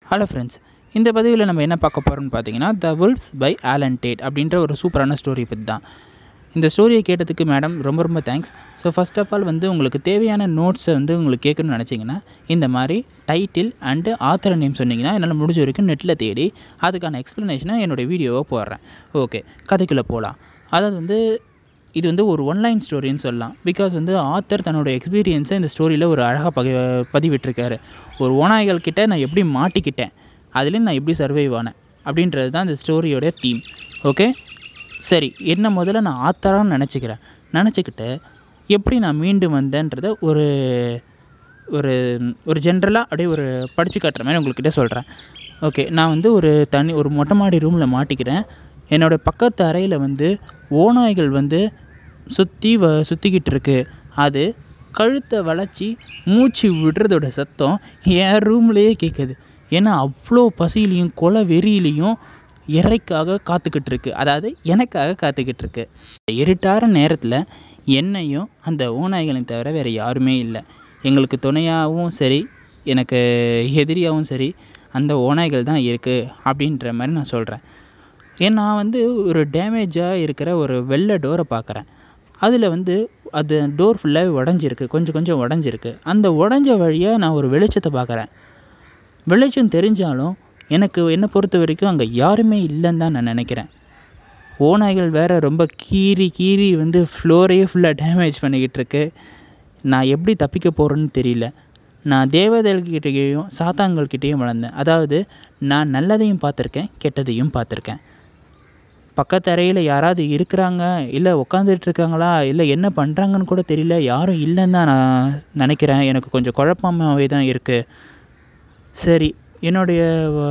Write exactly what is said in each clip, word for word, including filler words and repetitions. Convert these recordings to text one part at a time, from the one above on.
Hello friends, இந்த பதிவில் நம்ம என்ன பார்க்க போகிறோம்னு பார்த்தீங்கன்னா the wolves by Alan Tate அப்படின்ற ஒரு சூப்பரான ஸ்டோரி பற்றி தான். இந்த ஸ்டோரியை கேட்டதுக்கு மேடம் ரொம்ப ரொம்ப thanks. So first of all வந்து உங்களுக்கு தேவையான நோட்ஸை வந்து உங்களுக்கு கேட்கணும்னு நினச்சிங்கன்னா இந்த மாதிரி டைட்டில் அண்டு ஆத்தர் நேம் சொன்னிங்கன்னா என்னால் முடிஞ்ச வரைக்கும் நெட்டில் தேடி அதுக்கான எக்ஸ்ப்ளனேஷனை என்னோடய வீடியோவை போடுறேன். ஓகே, கதைக்குள்ளே போகலாம். அதாவது வந்து இது வந்து ஒரு ஒன்லைன் ஸ்டோரின்னு சொல்லலாம். பிகாஸ் வந்து ஆத்தர் தன்னோட எக்ஸ்பீரியன்ஸை இந்த ஸ்டோரியில் ஒரு அழகாக பக பதிவிட்டிருக்காரு. ஒரு ஓநாய்கள் கிட்டே நான் எப்படி மாட்டிக்கிட்டேன், அதுலேயும் நான் எப்படி சர்வைவ் ஆனேன் அப்படின்றது தான் இந்த ஸ்டோரியோடைய தீம். ஓகே சரி, என்ன முதல்ல நான் ஆத்தரான்னு நினச்சிக்கிறேன். நினச்சிக்கிட்டு எப்படி நான் மீண்டும் வந்தேன்றதை ஒரு ஒரு ஒரு ஜென்ரலாக அப்படியே ஒரு படித்து காட்டுற மாதிரி உங்கள்கிட்ட சொல்கிறேன். ஓகே, நான் வந்து ஒரு தனி ஒரு மொட்டை மாடி ரூமில் மாட்டிக்கிறேன். என்னோடய பக்கத்து அறையில் வந்து ஓநாய்கள் வந்து சுற்றி வ சுற்றிக்கிட்டு இருக்கு. அது கழுத்தை வளைச்சி மூச்சு விடுறதோட சத்தம் என் ரூம்லேயே கேட்குது. ஏன்னா அவ்வளோ பசியிலையும் கொலை வெறியிலையும் இறைக்காக காத்துக்கிட்டு இருக்கு, அதாவது எனக்காக காத்துக்கிட்டு இருக்கு. இருட்டார நேரத்தில் என்னையும் அந்த ஓநாய்களையும் தவிர வேறு யாருமே இல்லை. எங்களுக்கு துணையாகவும் சரி, எனக்கு எதிரியாகவும் சரி அந்த ஓநாய்கள் தான் இருக்குது அப்படின்ற மாதிரி நான் சொல்கிறேன். ஏன் நான் வந்து ஒரு டேமேஜாக இருக்கிற ஒரு வெள்ளை டோரை பார்க்குறேன். அதில் வந்து அது டோர் ஃபுல்லாகவே உடஞ்சிருக்கு, கொஞ்சம் கொஞ்சம் உடஞ்சிருக்கு. அந்த உடஞ்ச வழியாக நான் ஒரு வெளிச்சத்தை பார்க்குறேன். வெளிச்சம் தெரிஞ்சாலும் எனக்கு என்னை பொறுத்த வரைக்கும் அங்கே யாருமே இல்லைன்னு தான் நான் நினைக்கிறேன். ஓநாய்கள் வேறு ரொம்ப கீறி கீறி வந்து ஃப்ளோரையே ஃபுல்லாக டேமேஜ் பண்ணிக்கிட்டு இருக்கு. நான் எப்படி தப்பிக்க போகிறேன்னு தெரியல. நான் தேவதைகள்கிட்டையும் சாத்தான்கள்கிட்டையும் வளர்ந்தேன். அதாவது நான் நல்லதையும் பார்த்துருக்கேன், கெட்டதையும் பார்த்துருக்கேன். பக்கத்து அறையில் யாராவது இருக்கிறாங்க, இல்லை உட்காந்துட்டு இருக்காங்களா, இல்லை என்ன பண்ணுறாங்கன்னு கூட தெரியல, யாரும் இல்லைன்னு தான் நான் நினைக்கிறேன். எனக்கு கொஞ்சம் குழப்பமாகவே தான் இருக்குது. சரி, என்னுடைய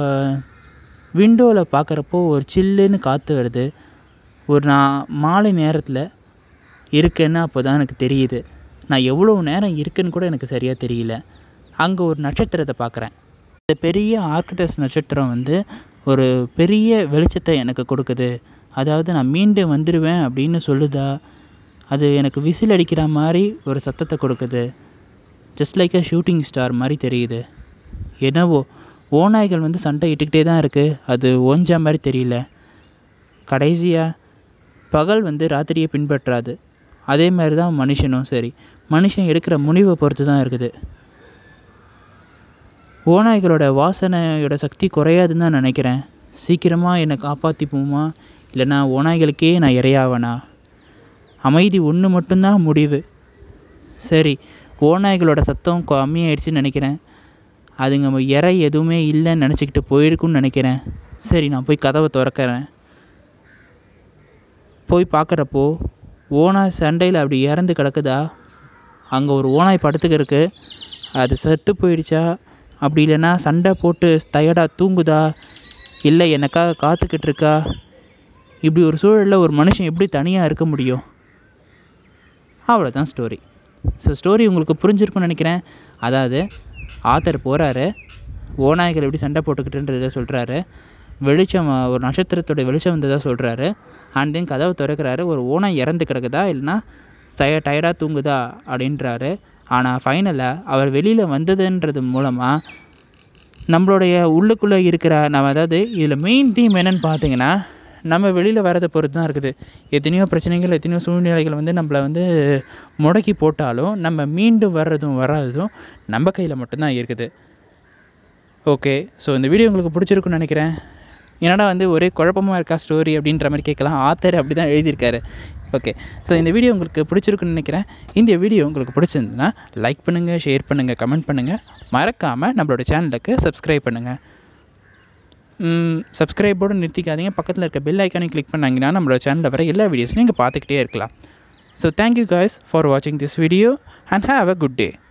விண்டோவில் பார்க்குறப்போ ஒரு சில்லுன்னு காற்று வருது. ஒரு நான் மாலை நேரத்தில் இருக்கேன்னு அப்போ தான் எனக்கு தெரியுது. நான் எவ்வளோ நேரம் இருக்குன்னு கூட எனக்கு சரியாக தெரியல. அங்கே ஒரு நட்சத்திரத்தை பார்க்குறேன். இந்த பெரிய ஆர்க்டஸ் நட்சத்திரம் வந்து ஒரு பெரிய வெளிச்சத்தை எனக்கு கொடுக்குது. அதாவது நான் மீண்டும் வந்துடுவேன் அப்படின்னு சொல்லுதா, அது எனக்கு விசில் அடிக்கிற மாதிரி ஒரு சத்தத்தை கொடுக்குது. Just like a shooting star மாதிரி தெரியுது. என்னவோ ஓநாய்கள் வந்து சண்டை இட்டுக்கிட்டே தான் இருக்குது, அது ஓஞ்சா மாதிரி தெரியல. கடைசியாக பகல் வந்து ராத்திரியை பின்பற்றாது. அதே மாதிரி தான் மனுஷனும் சரி, மனுஷன் எடுக்கிற முடிவை பொறுத்து தான் இருக்குது. ஓநாய்களோட வாசனையோட சக்தி குறையாதுன்னு தான் நினைக்கிறேன். சீக்கிரமாக என்னை காப்பாற்றிப்போமா, இல்லைனா ஓநாய்களுக்கே நான் இரையாவேனா? அமைதி ஒன்று மட்டும்தான் முடிவு. சரி, ஓநாய்களோட சத்தம் கம்மியாயிடுச்சுன்னு நினைக்கிறேன். அதுங்க இறை எதுவுமே இல்லைன்னு நினச்சிக்கிட்டு போயிருக்குன்னு நினைக்கிறேன். சரி, நான் போய் கதவை திறக்கிறேன். போய் பார்க்குறப்போ ஓநாய் சண்டையில் அப்படி இறந்து கிடக்குதா, அங்கே ஒரு ஓநாய் படுத்துக்க இருக்குது. அது செத்து போயிடுச்சா, அப்படி இல்லைன்னா சண்டை போட்டு டயர்டாக தூங்குதா, இல்லை எனக்காக காத்துக்கிட்டு இருக்கா? இப்படி ஒரு சூழலில் ஒரு மனுஷன் எப்படி தனியாக இருக்க முடியும்? அவ்வளோதான் ஸ்டோரி. ஸோ ஸ்டோரி உங்களுக்கு புரிஞ்சிருக்குன்னு நினைக்கிறேன். அதாவது ஆத்தர் போகிறாரு, ஓநாய்கள் எப்படி சண்டை போட்டுக்கிட்டுன்றதை சொல்கிறாரு, வெளிச்சம் ஒரு நட்சத்திரத்தோட வெளிச்சம் வந்ததாக சொல்கிறாரு. அண்ட் தென் கதவை திறக்கிறாரு, ஒரு ஓனாய் இறந்து கிடக்குதா இல்லைனா டய டயர்டாக தூங்குதா அப்படின்றாரு. ஆனால் ஃபைனலாக அவர் வெளியில் வந்ததுன்றது மூலமாக நம்மளுடைய உள்ளுக்குள்ளே இருக்கிற நம்ம, அதாவது இதில் மெயின் தீம் என்னென்னு பார்த்தீங்கன்னா, நம்ம வெளியில் வரதை பொறுத்து தான் இருக்குது. எத்தனையோ பிரச்சனைகள், எத்தனையோ சூழ்நிலைகள் வந்து நம்மளை வந்து முடக்கி போட்டாலும் நம்ம மீண்டும் வர்றதும் வராததும் நம்ம கையில் மட்டும்தான் இருக்குது. ஓகே, ஸோ இந்த வீடியோ உங்களுக்கு பிடிச்சிருக்குன்னு நினைக்கிறேன். என்னடா வந்து ஒரே குழப்பமாக இருக்கா ஸ்டோரி அப்படின்ற மாதிரி கேட்கலாம். ஆத்தர் அப்படி தான் எழுதியிருக்காரு. ஓகே, ஸோ இந்த வீடியோ உங்களுக்கு பிடிச்சிருக்குன்னு நினைக்கிறேன். இந்த வீடியோ உங்களுக்கு பிடிச்சிருந்துன்னா லைக் பண்ணுங்கள், ஷேர் பண்ணுங்கள், கமெண்ட் பண்ணுங்கள். மறக்காமல் நம்மளோட சேனலுக்கு சப்ஸ்கிரைப் பண்ணுங்கள். சப்ஸ்கிரைபோடு நிறுத்திக்காதீங்க. பக்கத்தில் இருக்க பெல் ஐக்கானையும் கிளிக் பண்ணாங்கன்னா நம்மளோட சேனலில் வர எல்லா வீடியோஸையும் நீங்கள் பார்த்துக்கிட்டே இருக்கலாம். ஸோ தேங்க்யூ காய்ஸ் ஃபார் வாட்சிங் this video and have a good day.